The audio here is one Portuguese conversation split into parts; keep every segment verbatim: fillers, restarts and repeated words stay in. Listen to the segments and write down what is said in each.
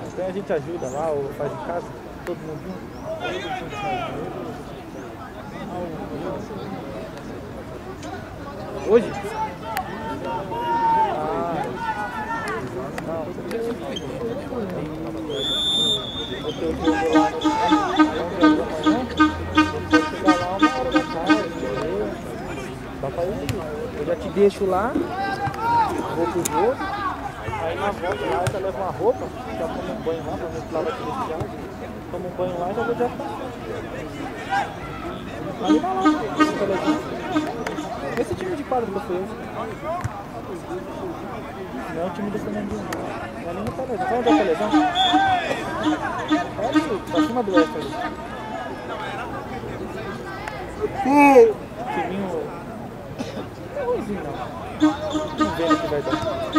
Então a gente ajuda lá, ou faz em casa, todo mundo junto. Hoje? Ah, não. Eu tenho que ir lá no chegar lá uma hora da tarde. Dá pra ir. Eu já te deixo lá, vou pro jogo. Aí na volta lá eu já levo uma roupa, já tomo um banho lá, pra ver se lá vai te deixar. Tomo um banho lá e já vou direto pra cá. Aí vai lá, esse time de quadro do Fez. Não é o time do Fernandinho. Não é nem no Pelezão. Vai onde é o Pelezão? É ali, pra cima do F ali. Timinho. Não é ruimzinho não. Vamos ver o que vai dar.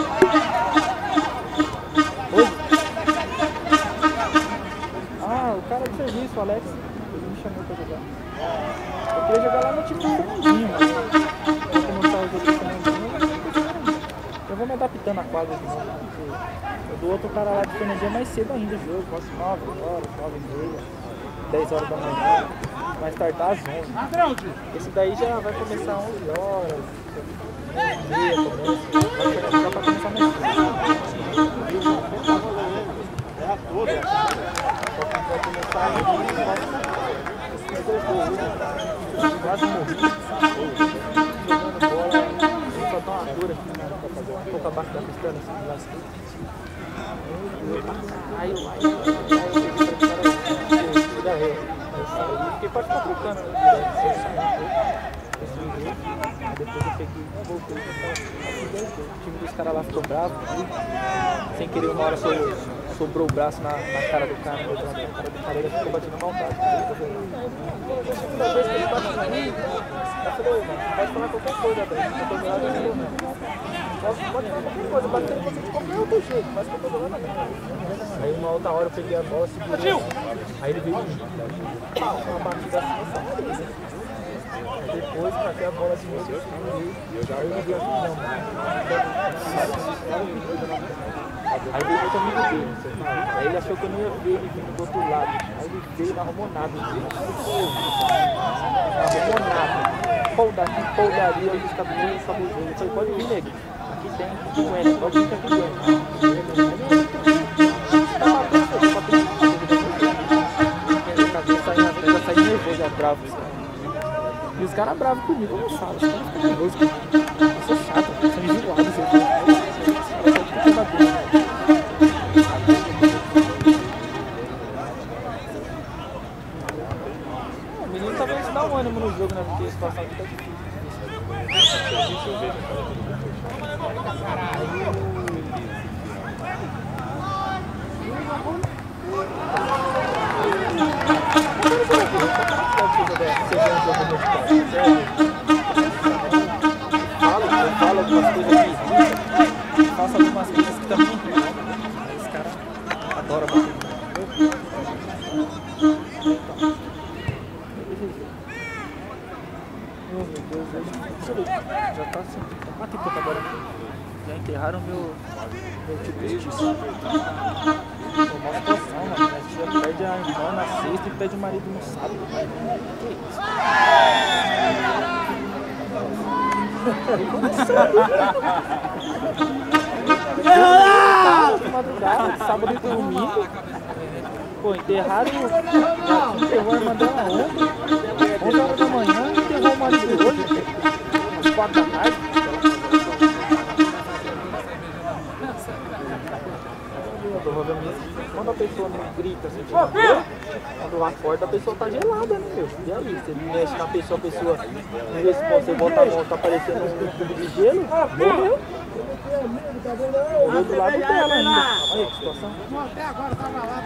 Oi? Ah, o cara de serviço, o Alex, ele me chamou pra jogar. Eu queria jogar lá no time do Fernandinho, mas pra começar o jogo do Fernandinho, eu vou me adaptando a quadra de novo, porque do outro cara lá de Fernandinho é mais cedo ainda o jogo, quase nove horas, nove e meia, dez horas da manhã, mais tarde às onze. Esse daí já vai começar às onze horas, onze e meia, começa, vai pra começar mais cedo. É a toda. Só que vai começar a quase morri. Jogando bola, só dá uma dura aqui, né? Pra fazer um pouco abaixo da pistana, assim, lá assim. Aí eu, aí eu, aí eu, fiquei quase trocando, né? Depois eu peguei, voltei, o time dos caras lá ficou bravo, sem querer uma hora sobrou, sobrou o braço na, na cara do cara, na cara do cara, ele ficou batendo maldade. A segunda vez que ele bate na mim, eu falei, mano, pode falar qualquer coisa, velho, eu tô do lado do meu, pode falar qualquer coisa, batendo você de qualquer outro jeito, mas que eu tô do lado da. Aí uma outra hora eu peguei a bola, segurei, aí ele veio em mim, uma batida assim, depois pra a bola de novo, eu já liguei aqui, não, aí veio outro amigo dele, aí ele achou que eu não ia ver ele vindo do outro lado, aí ele veio, não arrumou nada, não arrumou nada, pau daqui, pau dali, eu disse que a menina acabou o jogo, eu falei, pode vir, nego, aqui tem, não é, pode vir que aqui dentro. Eu já saí nervoso, já bravo, e os caras bravos comigo, eu não falo, os caras ficam nervosos comigo. Eu sou chato, eu sou enjoado, eu o menino talvez dá um ânimo no jogo, né? Porque a situação aqui tá difícil. Fala algumas coisas aqui, faça algumas coisas que também esse cara adora bater. Oh meu Deus, hoje já tá assim, tá quatro e pouco agora. Já enterraram meu, meu tio postiço. Pô, mó situação, mano. Minha tia perde a irmã na sexta e perde o marido no sábado. Que isso? Madrugada, sábado e domingo. Pô, enterraram. Enterrou a irmã dela ontem. onze horas da manhã, enterrou o marido hoje. Às quatro da tarde. Provavelmente, quando a pessoa não grita assim, quando acorda, a pessoa tá gelada, né, meu? E aí, você mexe na pessoa, a pessoa não responde, você bota a mão, tá parecendo um cubo de gelo, morreu. Morreu do lado dela ainda. Olha que situação. Até agora tava lá,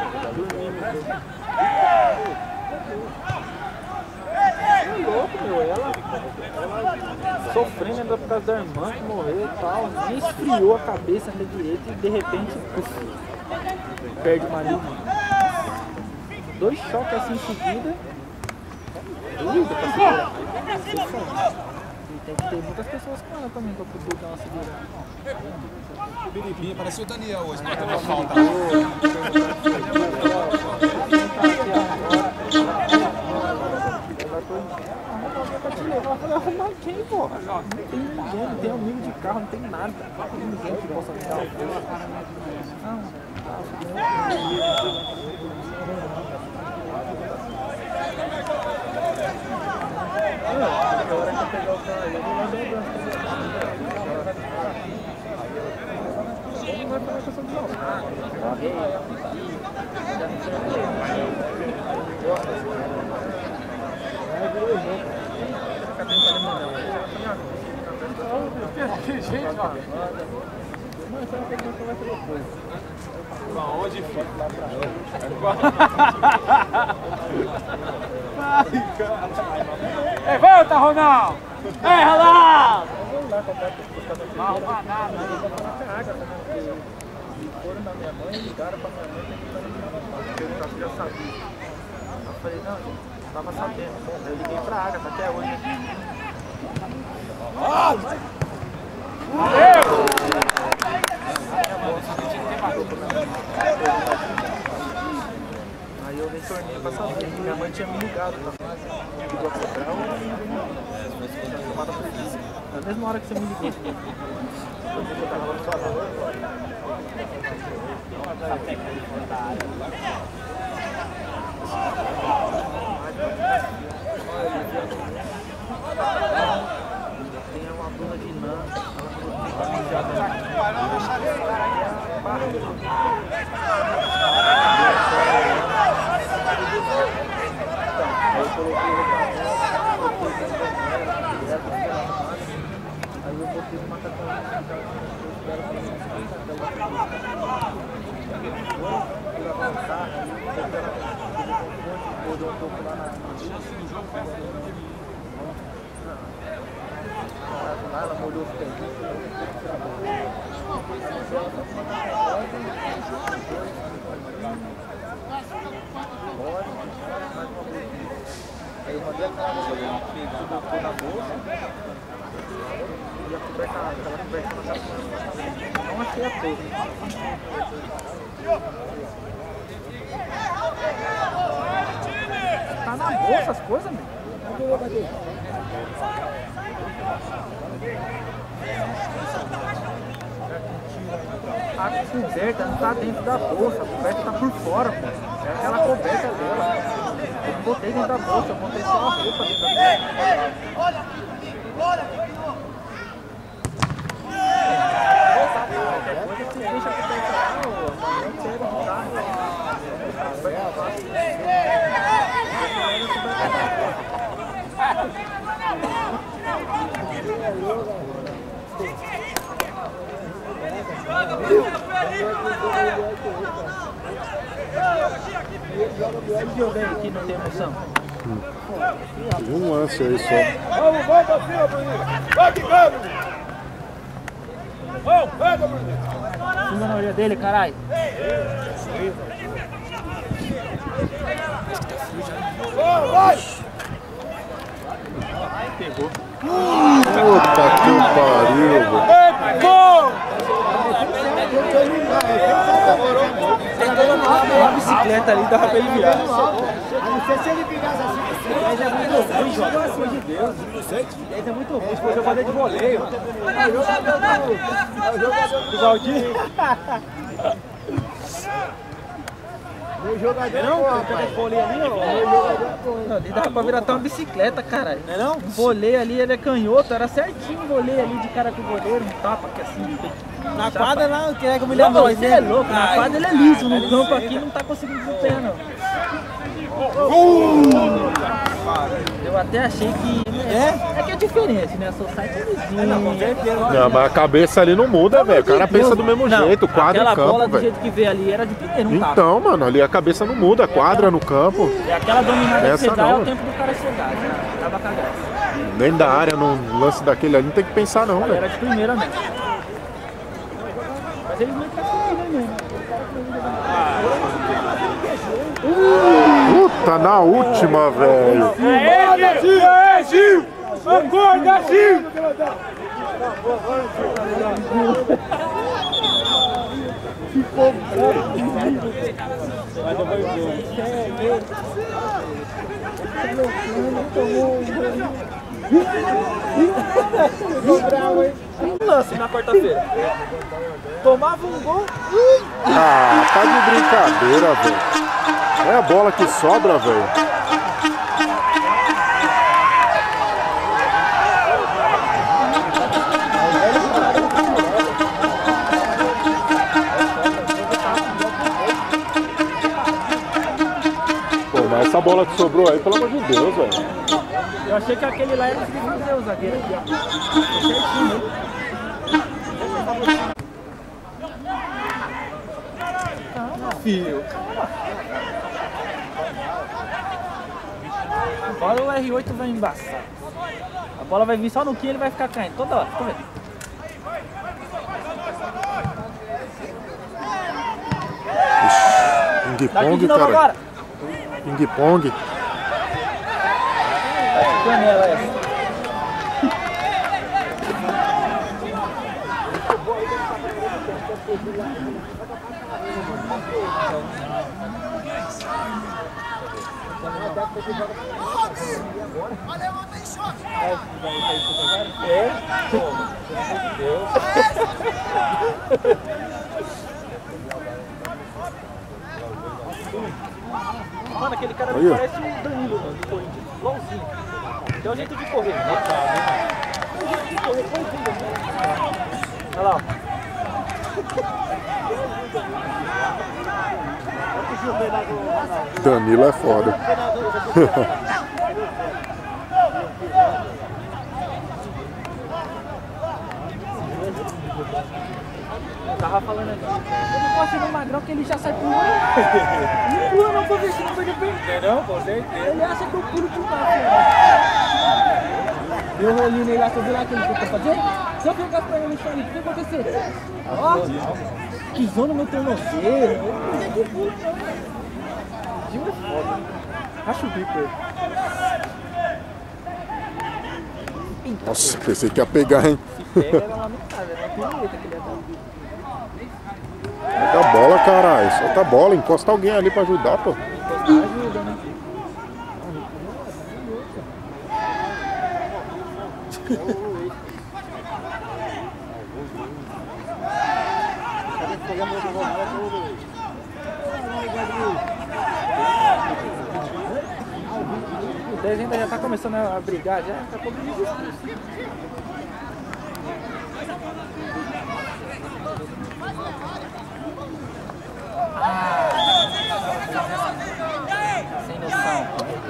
É louco, meu. Ela, ela sofrendo ainda por causa da irmã que morreu e tal. Nem esfriou a cabeça ainda direito e de repente puf, perde o marido. Dois choques assim em seguida. Doido pra segurar. E tem que ter muitas pessoas com ela também pra poder dar uma segurada. Biribinha, parecia o Daniel hoje, batendo uma falta. não tem nada. Não tem ninguém que possa me dar uma força. Não, agora que eu pegar o cara, eu vou mandar o braço. Não vai falar questão de não. Que gente, mano. Mas só tem que conversar depois. Aonde, filho? Ai, cara. Ei, volta, Ronaldo! Ei, Ronaldo! Vamos lá comprar esse Não arruma nada. Foram na minha mãe, ligaram pra minha mãe e perguntaram se já sabia. Eu falei, não, gente, não tava sabendo. Bom, eu liguei pra Agatha até hoje. Aí eu retornei pra saber. Minha mãe tinha me ligado também. Ligou a cobrar ou tomada polícia. Na mesma hora que você me ligou. Eu tava lá no salão. Tem uma blusa de lã. Aí eu coloquei o aí eu botei no macacão. Rodou um pouco lá na lá, ela molhou os pés. Aí eu mandei aquela bolsa que botou na bolsa e a coberta, aquela coberta na casa. Não achei a toda. Tá na bolsa as coisas, meu? A coberta não tá dentro da bolsa, a coberta tá por fora, pô. É aquela coberta dela. Eu não botei dentro da bolsa, eu botei só a roupa dentro da bolsa. Olha! Olha! Qualquer coisa você deixa a coberta lá, amanhã você pega no carro. Viu bem aqui, não tem emoção. Um lance aí só. Vamos, vai pra cima, Bruninho! Vai que vai, Bruninho! Vamos, pega, Bruninho! Funda na orelha dele, caralho. Vai, vai! Pegou. Puta que pariu, velho. Ei, gol! Uma bicicleta ali, dava pra ele virar. A não ser se ele virasse assim, dez é muito ruim, João, pelo amor de Deus. dez é muito ruim, foi jogador de voleio. É o jogador do Valdir. meu jogador Não, porra, tem pai. aquele voleio ali, ó. Meu jogador porra. Não, ali dava pra virar até uma bicicleta, cara. Não é não? O voleio ali, ele é canhoto, era certinho o voleio ali de cara com o goleiro, um tapa que assim. Na quadra lá, que é como ele Não, é não, dois, você é louco, na quadra ele é liso, no campo aqui não tá conseguindo desempenhar, não. Eu até achei que... É? É que é diferente, né? A Society é lisinho. Não, com certeza. Não, mas a cabeça ali não muda, velho. O cara pensa do mesmo Não, jeito, quadra aquela no campo, bola do velho. jeito que veio ali era de primeiro, não tava. Então, mano, ali a cabeça não muda, quadra no campo. É aquela dominada Essa que você dá, é não. o tempo do cara chegar, já tava cagado. Nem da área, no lance daquele ali, não tem que pensar não, Era velho. de primeira mesmo. Mas eles não conseguiram mesmo. Puta, na última, velho. Aê, Gil! Aê, Gil! Acorda, Gil! Ficou bravo, hein? lance na quarta-feira. Tomava um gol. Ui. Ah, tá de brincadeira, velho. É a bola que sobra, velho. Pô, mas essa bola que sobrou aí, pelo amor de Deus, velho. Eu achei que aquele lá era o Felipe Deus, zagueiro aqui, ó. Certinho, hein? Calma, filho. Calma. Agora o R oito vai embaçar. A bola vai vir só no que ele vai ficar caindo toda hora. Tô vendo. Ping-pong, cara. Agora. Ping-pong. Canela essa. É? Deus. Mano, aquele cara Aí, parece um Danilo, mano, do Corinthians. Igualzinho. Tem um jeito de correr, né? Tem um jeito de correr, igualzinho. Olha lá, ó. Danilo é foda. Eu tava falando aqui. Eu não posso ir no Magrão que ele já sai pulando. Não pula não pra ver se não perde bem. Não, com certeza. Ele acha que eu pulo pro baixo. Deu um rolinho nele lá, você viu lá que ele tentou fazer? Se eu pegar pra ele no chão, o que vai acontecer? Ó, pisou no meu tornozelo. Gil é foda. Acho o bico ele. Nossa, pensei que ia pegar, hein? Se pega, era lá no cara, era uma piruleta que ele ia dar. Solta a bola, caralho. Solta a bola, encosta alguém ali pra ajudar, pô. Encostar ajuda, né? O dez ainda já tá começando a brigar, já tá pouco de justiça. Ah, sem noção.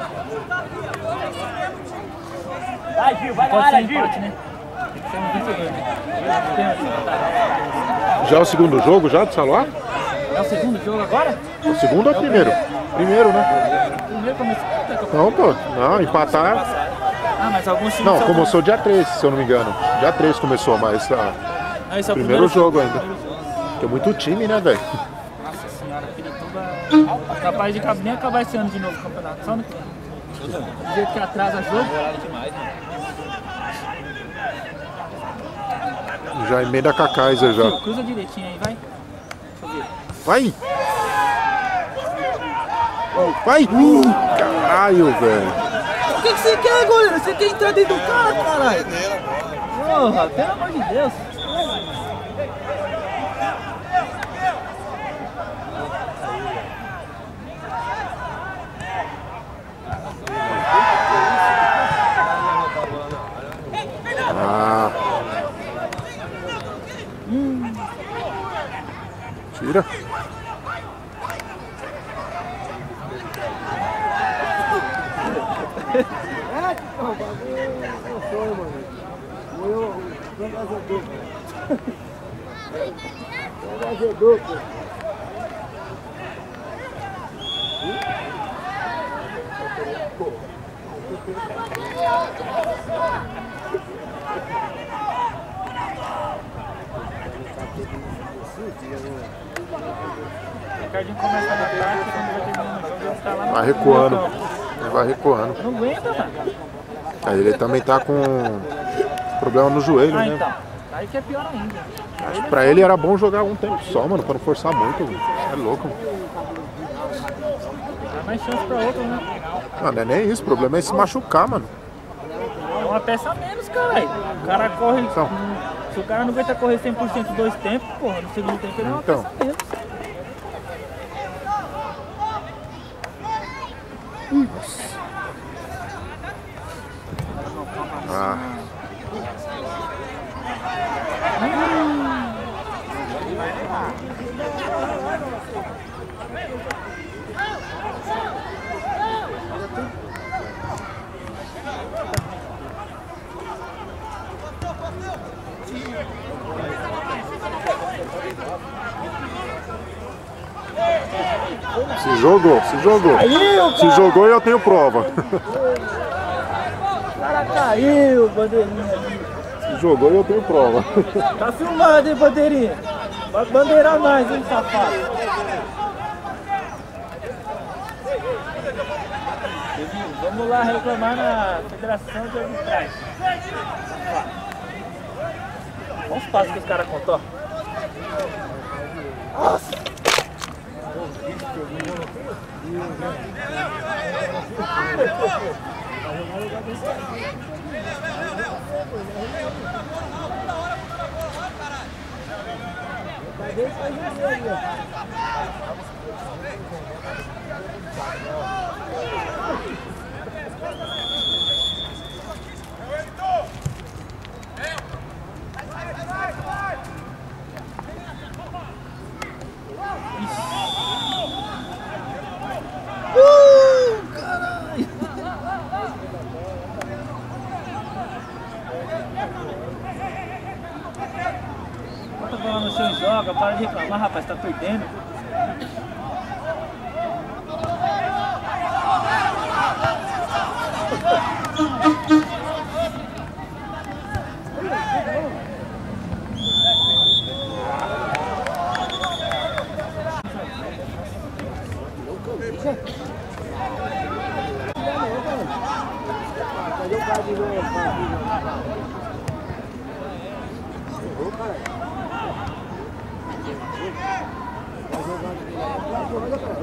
Vai, Gil, vai na Pode ser área, Gil. empate, né? Tem que ser um vencedor, né? Já é o segundo jogo já do Saluá? É o segundo jogo agora? O segundo ou o primeiro? Primeiro, né? Primeiro começou. Não, pô. Não, empatar. Ah, mas alguns times. Não, são- começou dia três, se eu não me engano. Dia três começou, mas ah, Ah, esse é o primeiro jogo ainda. Tem muito time, né, velho? Nossa senhora, Pirituba é capaz de nem acabar esse ano de novo o campeonato. Só no que vem. Do jeito que atrasa jogo. Já emenda com a Kaiser já. Cruza direitinho aí, vai. Deixa eu ver. Vai! Vai! Uh, caralho, velho. O que, que você quer, goleiro? Você quer entrar dentro do cara, caralho? Porra, pelo amor de Deus. Ah. Hum. Tira. O Ricardinho começa no ataque, quando vai terminar o jogo, ele tá lá no Vai recuando. meio campo. Ele vai recuando. Não aguenta, mano. Aí ele também tá com problema no joelho, Ah, né? então. Aí que é pior ainda. Acho que pra ele era bom jogar um tempo só, mano, pra não forçar muito. Mano. É louco. Dá mais chance pra outro, né? Não, não é nem isso. O problema é se machucar, mano. É uma peça a menos, caralho. O cara corre Então. Se o cara não aguenta correr cem por cento dois tempos, porra, no segundo tempo ele não Então. alcança mesmo. Ah. Se jogou, se jogou. Caiu, Se jogou e eu tenho prova. O cara caiu, bandeirinha ali. Se jogou e eu tenho prova. Tá filmado, hein, bandeirinha? Vai bandeirar mais, hein, safado? Vamos lá reclamar na Federação de Arbitragem. Olha os passos que os caras contou. Nossa! Bota a bola no chão e joga, para de reclamar, rapaz, tá perdendo. Cadê o cara de novo? Ô, cara. Vai jogar de novo. Vai jogar, cara.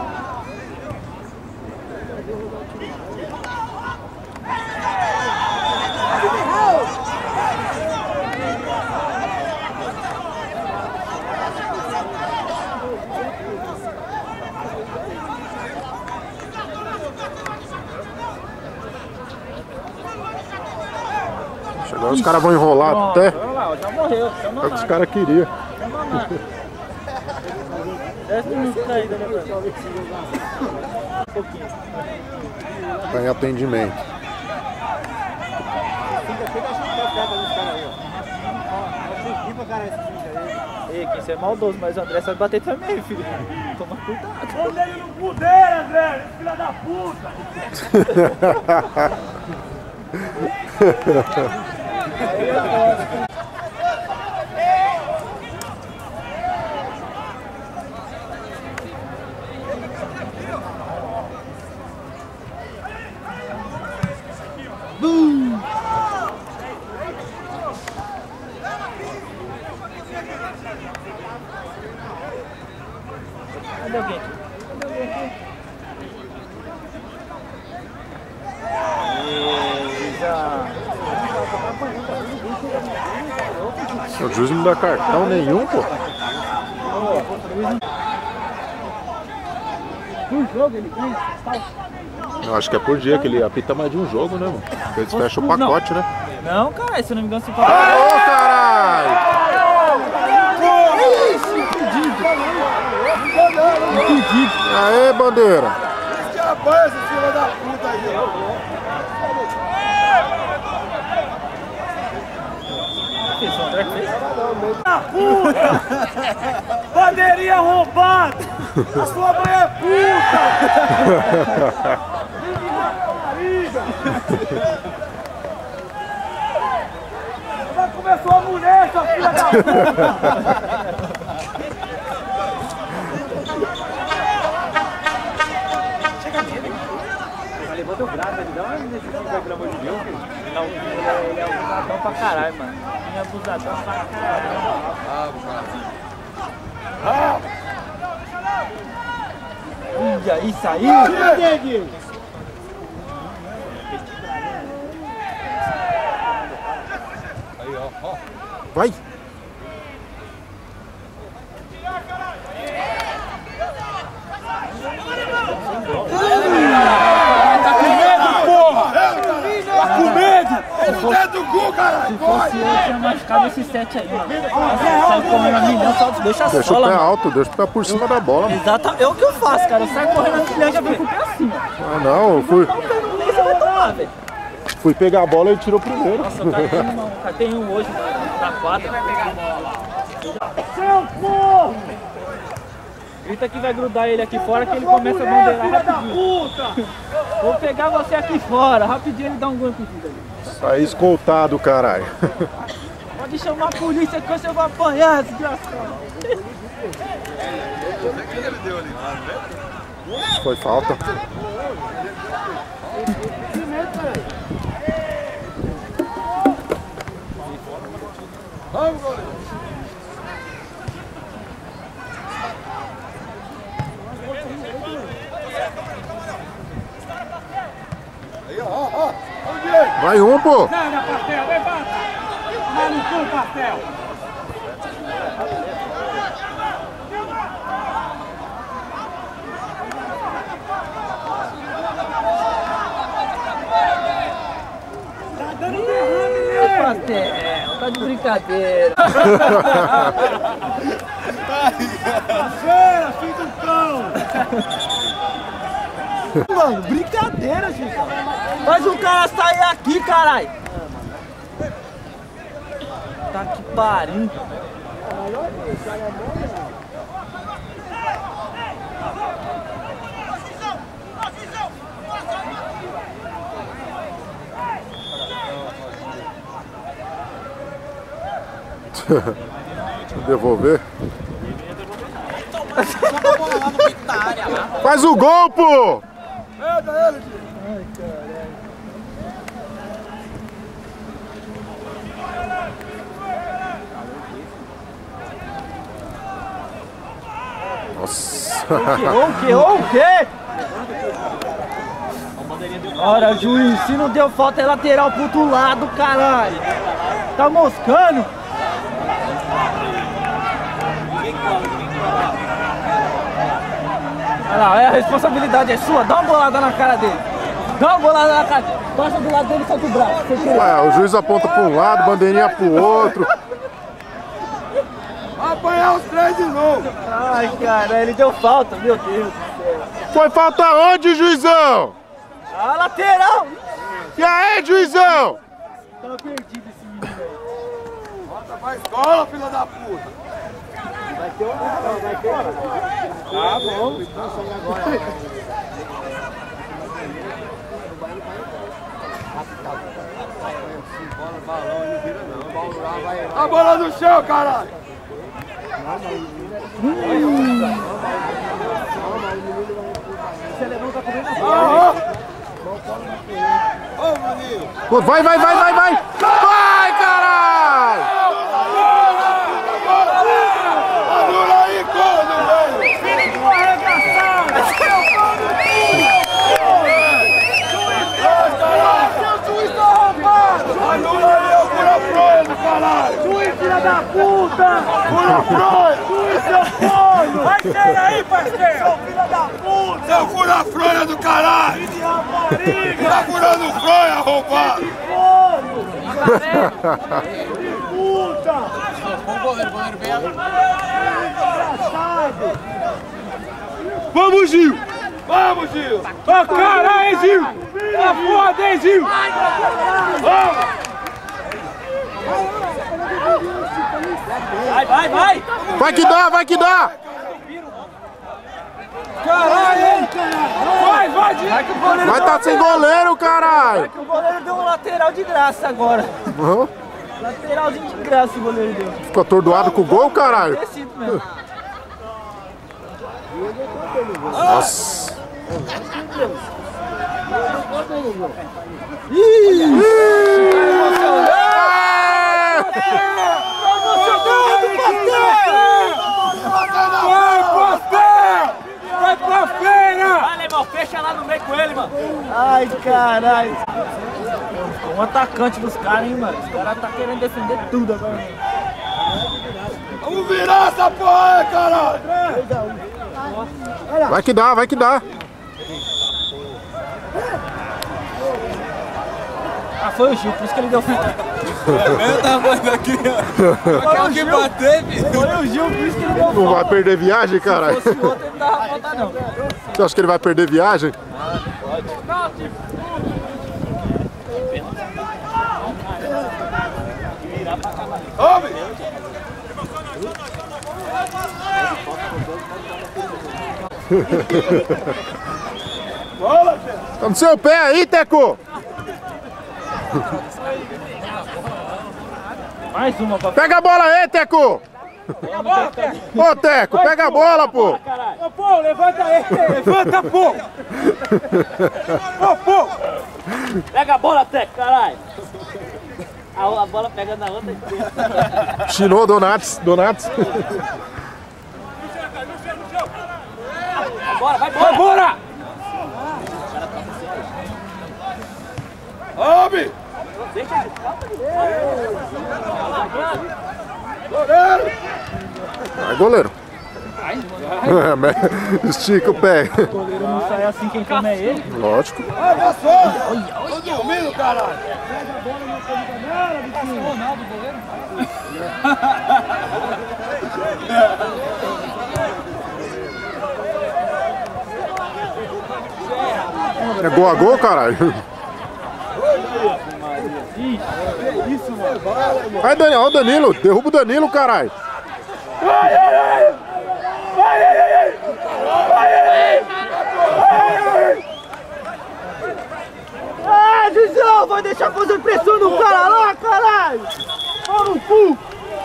Agora os caras vão enrolar Pronto, até. olha lá, já morreu, já É o que os morreu. caras queriam. dez minutos ainda, né, velho? Um pouquinho. Tá em atendimento. Ei, quem é maldoso, mas o André sabe bater também, filho. Toma cuidado. Manda ele no pudeiro, André, filha da puta! Cadê alguém? Eita. O juiz não dá cartão nenhum, pô. Por jogo ele ganha? Eu acho que é por dia que ele apita mais de um jogo, né, mano? Eles fecham o pacote, né? Não, cara, se eu não me engano, se for... Ô, caralho! Aê, bandeira! Que apanha esse filho da puta aí, Isso, o André fez? Da puta! Bandeirinha roubada! A sua mãe é puta! Já começou a mulher, sua filha da puta! Levanta o braço, ele dá uma necessidade, pelo amor de Deus. Não, ele é, ele é abusadão pra caralho, mano. Ele é abusadão pra caralho. Ah, E aí, saiu? Tira dele! Aí, ó, ó. Vai! Tá com medo, porra! Tá com medo! Ele não é do gol, caralho! Se fosse eu, tinha machucado esse sete aí, mano. Sai correndo a milhão, só deixa a Deixa sola, o pé mano. alto, deixa o pé por cima da bola, mano. Exato, é o que eu faço, cara. Eu saio correndo a milhão e já vem com o pé assim, ó. Ah, não, eu fui, Não, nem você vai tomar, velho. fui pegar a bola e tirou primeiro. Nossa, o cara tem um, o cara tem um hoje na quadra. Seu porra! Grita que vai grudar ele aqui fora que ele começa a bandeirar rapidinho. Puta! Vou pegar você aqui fora, rapidinho ele dá um gol impedido ali. Aí escoltado, caralho. Pode chamar a polícia que você vai apanhar, desgraçado. Foi falta. Vamos, goleiro! Aí, ó, ó, ó! Vai um, pô! Sai da pastel, levanta! Vai no cu, pastel! Tá dando derrame, Pastel, tá de brincadeira. Feira, filho do cão! Mano, brincadeira, gente. Faz o cara sair aqui, caralho. Tá que pariu. Devolver. Faz o gol, pô! Pega ele, Gil! Ai, caralho. Nossa! O que? O que? Ora, juiz, se não deu falta é lateral pro outro lado, caralho. Tá moscando? Olha lá, a responsabilidade é sua, dá uma bolada na cara dele. Dá uma bolada na cara. Passa do lado dele e solta o braço. Você quer? Ué, o juiz aponta para um lado, bandeirinha pro outro. Apanhar os três de novo! Ai, cara, ele deu falta, meu Deus do céu. Foi falta onde, juizão? Ah, lateral! E aí, juizão? Tá perdido esse menino aí. Volta pra escola, filha da puta! Vai ter um, vai ter um. Tá bom! A bola no chão, caralho! Você levanta comendo Ah, ó! Ô, Bruninho! Pô, vai, vai, vai, vai, vai! Vai, caralho! Anula aí, corno, velho! Filho arregaçado! Seu juiz tá roubado! Anula aí, ô fura-fronha do caralho! Juiz, filha da puta! Fura-fronha! Juiz, seu corno! Vai ser aí, parceiro! Seu filho da puta! Seu fura-fronha do caralho! De rapariga! Tá furando fronha, roubado! Corno! De puta! Vamos, Gil! Vamos, Gil! Ô, caralho, Gil! Tá foda, hein, Gil! Vamos! Vai, vai, vai! Vai que dá, vai que dá! Caralho, hein? Vai, vai, Gil! Vai que o goleiro Vai deu tá sem goleiro, caralho! O goleiro deu um lateral de graça agora. Uhum. Lateralzinho de graça o goleiro deu. Ficou atordoado com o gol, caralho? Descido mesmo. Nossa! Vai, pastel! Vai pra feira! Vai, Alemão, fecha lá no meio com ele, mano. Ai, caralho. Um atacante dos caras, hein, mano. Os caras tá querendo defender tudo agora, mano. Vamos virar essa porra aí, caralho! Vai que dá, vai que dá. Ah, foi o Gil, por isso que ele deu falta. Eu tava aqui, ó. Quer que bater, filho? Foi o Gil, por isso que ele deu falta. Não vai perder viagem, caralho? Se fosse outro, ele não dava falta, não. Você acha que ele vai perder viagem? Homem! Bola, Tá no seu pé aí, Teco! Mais uma pra Pega a bola aí, Teco! Ô, Teco, pega a bola, pô! Ô, pô, levanta aí! Levanta, pô! Ô, pô! Pega a bola, Teco, caralho! A, a bola pega na outra. Chinou, Donatos, Donatos. Bora, vai, bora! Vai, bora! homem! Goleiro! Vai, goleiro. Estica o pé. O goleiro não sai assim, quem come é ele. Lógico. Olha só! Olha, olha! Tô dormindo, caralho! Ronaldo, goleiro. É gol a gol, caralho. Isso, mano. Vai, Danilo, ó o Danilo. Derruba o Danilo, caralho. Ai, ai, ai! Ai, ai, ai! Ai, ai, ai! Ah, Gizão, vai deixar fazer pressão no cara lá, caralho! Ó no cu!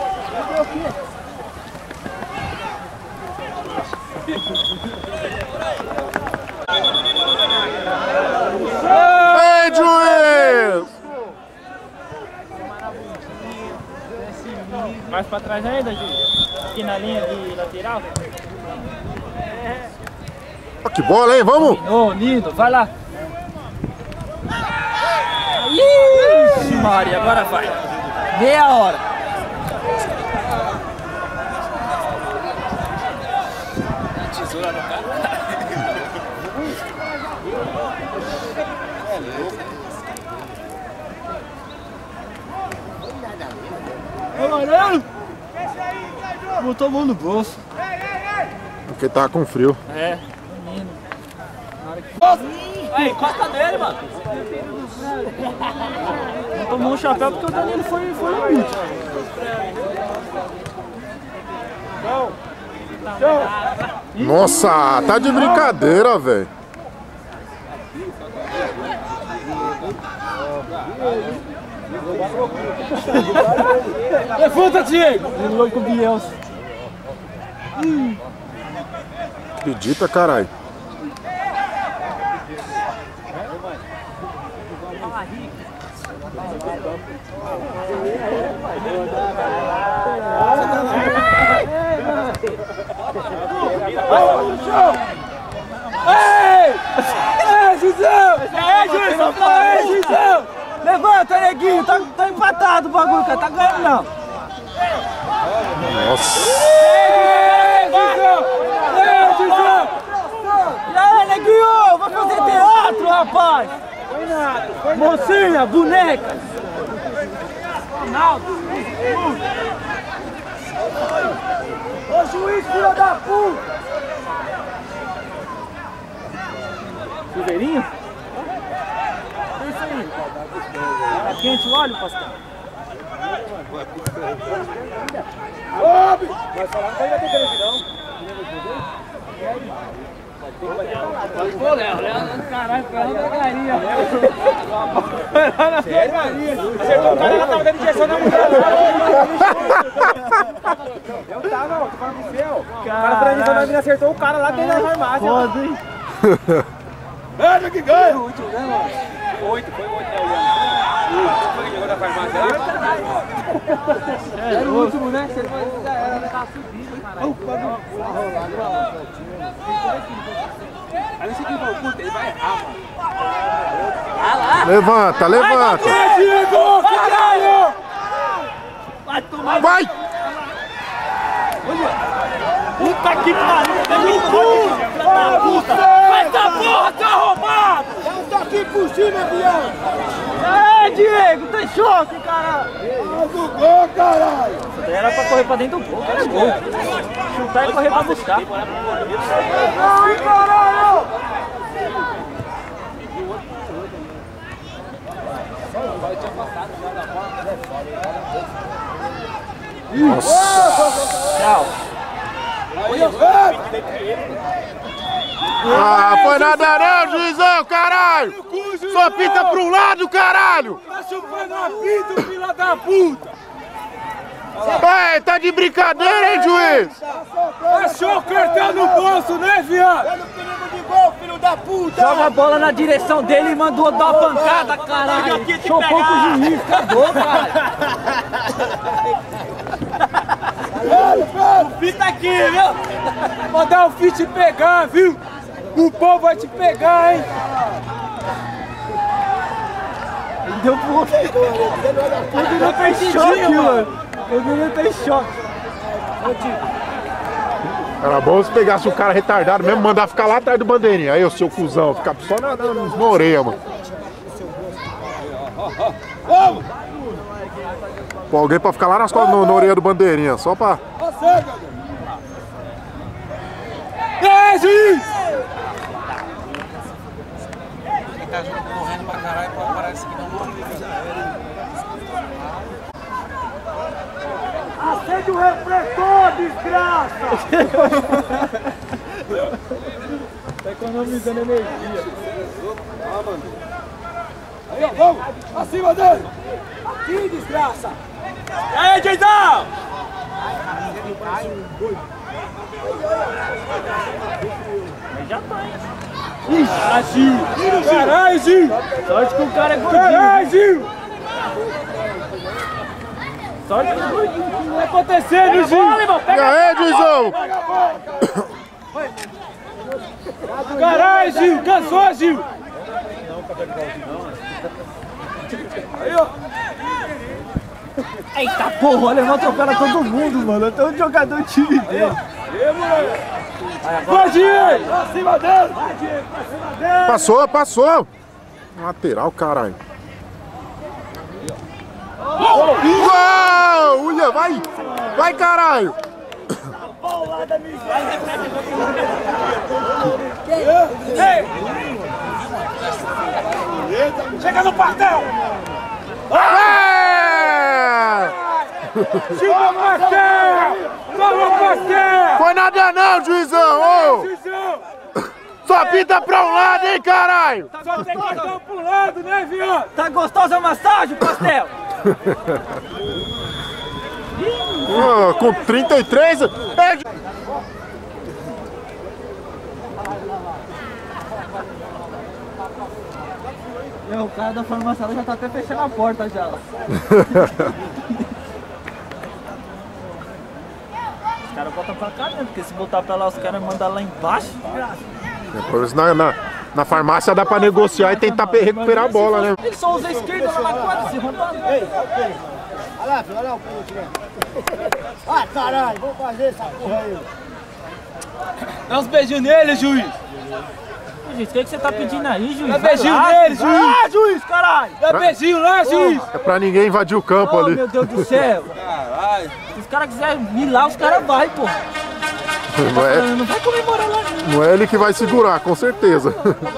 Ei, juiz! Mais pra trás ainda, Gil? Aqui na linha de lateral? Ó, que bola, hein? Vamos! Ô, lindo, vai lá! Ixi, Maria, agora vai! Meia hora! Tesoura no cara! Ô, Mariano! Botou a mão no bolso. Porque tava com frio. É, menino. Que... Aí, encosta nele, mano. Não tomou um chapéu porque o Danilo foi, foi o último. Nossa, tá de brincadeira, velho. Levanta, Diego! Ele louco com o Bielsa. Acredita, caralho. Ei! Ei, Gizão! Ei, Gizão! Ei, Gizão! Levanta, neguinho! Tá, tá empatado o bagulho, cara. Tá ganhando, não. Nossa. Ei, Gizão! Ei, Gizão! E aí, neguinho? Vai fazer teatro, rapaz! Foi nada. Mocinha, boneca! Ronaldo! Ô, juiz, filho da puta! Chuveirinho? É isso aí. Tá quente o óleo, pastor? Homem! Vai falar que vai ter grande, não. Pô, Léo, Léo, caralho, caralho, pegaria. Sério? Acertou o cara, ela tava dando injeção na mulher. Eu tava, ó, tô falando com você, ó. O cara dando injeção na mulher, acertou o cara lá dentro da farmácia. Foda, hein? Veja que ganha! Foi o último, né, mano? Oito, foi o oito, né, Leandro? Foi que jogou na farmácia lá? Era o último, né? Você não já era, né? Tava subindo, caralho. Aí esse aqui falou, puta, ele vai errar, mano. Ah lá! Levanta, levanta. Vai, Diego! Caralho! Vai tomar! Vai! Puta que pariu! Vai essa porra, tá roubado! Eu tô aqui por cima, viado! É, Diego, tem choque, caralho! Faz o gol, caralho! Era pra correr pra dentro do gol, era gol. Chutar e correr pra buscar. Ai, caralho! Tchau. Ah, foi nada não, juizão, caralho! Só pinta pra um lado, caralho! Tá chupando a pinta, filha da puta! Ei, tá de brincadeira, hein, juiz? Achou o cartão no bolso, né, viado? Olha o perigo de gol, filho da puta! Joga a bola na direção dele e mandou dar uma pancada, caralho. Chocou com o juiz, acabou, caralho. O Fih tá aqui, viu? Mandar o Fih te pegar, viu? O povo vai te pegar, hein? Deu pro outro. O Guilherme tá em choque, mano. O Guilherme tá em choque. Era bom se pegasse um cara retardado mesmo, mandar ficar lá atrás do bandeirinha. Aí, o seu cuzão, ficar só na, na, na orelha, mano. Pô, alguém pra ficar lá nas costas, na, na orelha do bandeirinha, só pra... É, juiz! Tá morrendo pra caralho, pode parar isso aqui não. Acende o refletor, desgraça! Tá economizando energia. Aí, ó, vamos! Acima dele! Aqui, desgraça! E aí, Jason! Já tá, hein? Ah, Gil! Caralho, Gil! Sorte que o cara é gordinho. Caralho, Gil! Sorte que o gordinho. O que tá acontecendo, Gil? E aí, juizão? Caralho, Gil! Cansou, Gil! Aí, ó! Eita porra, olha, vai atropelar todo mundo, mano. Até um jogador do time dele. Vai, Diego! Acima dele! Vai, Diego! Acima dele! Passou, passou! Lateral, caralho. Uau! Uia, vai! Vai, caralho! Chega no pastel! É! Chupa pastel! Toma pastel! Foi nada não, juizão! Ô! Juizão! Só pinta pra um lado, hein, caralho! Só tem cartão pro lado, né, viado? Tá gostosa a massagem, pastel? Ah, com trinta e três... É... Meu, o cara da farmácia já tá até fechando a porta já. Os caras botam pra cá, né? Porque se botar pra lá, os caras mandam lá embaixo. Depois na, na, na farmácia dá pra negociar e tentar recuperar a bola, né? Ele só usa a esquerda lá na quadra, se roubando. Ei, ei. Olha lá, filho, olha lá o pulo tirando. Ah, caralho, vamos fazer essa porra aí. Dá uns beijinhos nele, juiz! Juiz, o que, que você tá pedindo aí, juiz? Dá Vai beijinho lá, nele, juiz! Ah, juiz, caralho! Dá beijinho lá, juiz! É pra ninguém invadir o campo Oh, ali. meu Deus do céu! Caralho! Se os caras quiserem ir lá, os caras vão, pô! Não é, Não vai comemorar lá, não. não é ele que vai segurar, com certeza.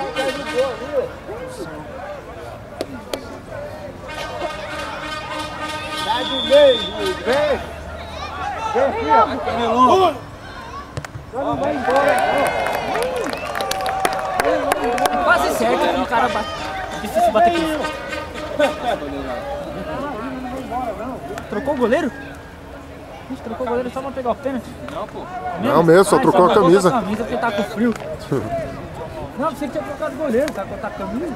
Sai do meio, juiz, vem! Vem, filho! Camelão! Não vai embora, Quase certo que o cara bate. Difícil bater com isso. Trocou o goleiro? Ixi, trocou o goleiro só pra pegar o pênalti? Não, pô. Não mesmo, só trocou a camisa. Só trocou a camisa porque tá com frio. Não, você que tinha trocado o goleiro, tá com a camisa?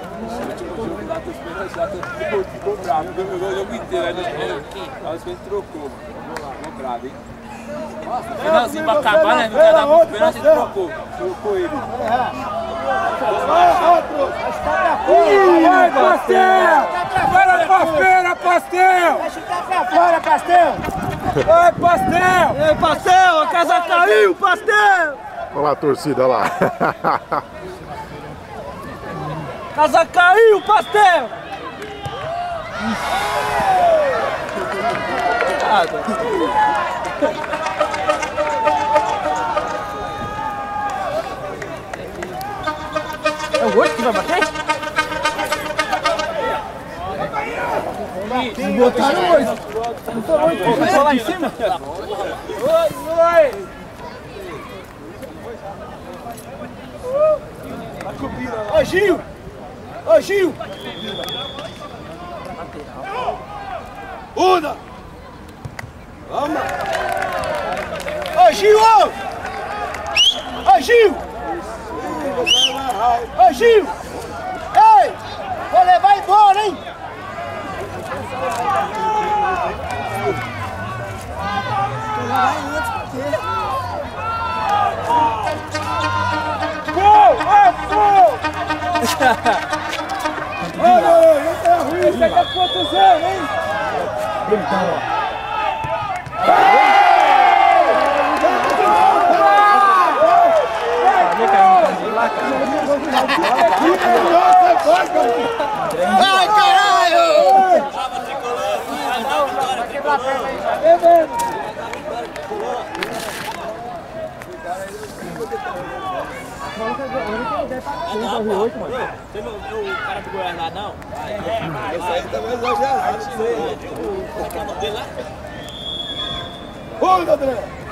Ficou bravo, ganhou o jogo inteiro, aí nós trocou, mano. Ficou bravo, hein? Finalzinho pra acabar, né? Não quer dar muito pênalti, ele trocou. Trocou ele. Vai, Pastel! Vai na pastel, Pastel! vai chutar pra fora, Pastel! Ei, pastel! Ei, pastel! A casa caiu, pastel! Olha lá a torcida lá. Casa caiu, pastel! É o outro que vai bater? Botaram oito. Não foi oito, não foi lá em cima? Oi, oi! Ô, Gil! Ô, Gil! Una! Vamos! Ô, Gil! Ô! Ô, Gil! Ô, Gil! Ei! Vou levar embora, hein? Gol! É gol! Olha, não tá ruim! Esse é da contusão, hein? Ai, caralho! Vai quebrar a perna aí, vai bebendo. Você não viu o cara do Goiás lá, não? Esse aí tá mais exagerado. O cara dele lá? Ô, André!